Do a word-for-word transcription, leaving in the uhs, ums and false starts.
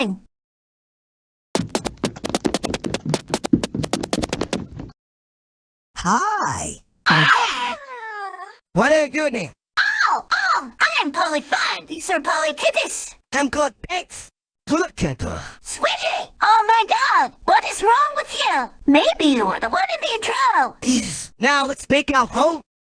doing? Hi. Ah! What are you doing here? Oh, oh, I am Polyfine. These are Polykitis. I'm called Pinks. Look at her. Sweetie! Oh my god! What is wrong with you? Maybe you were the one in the intro. Now let's make our home.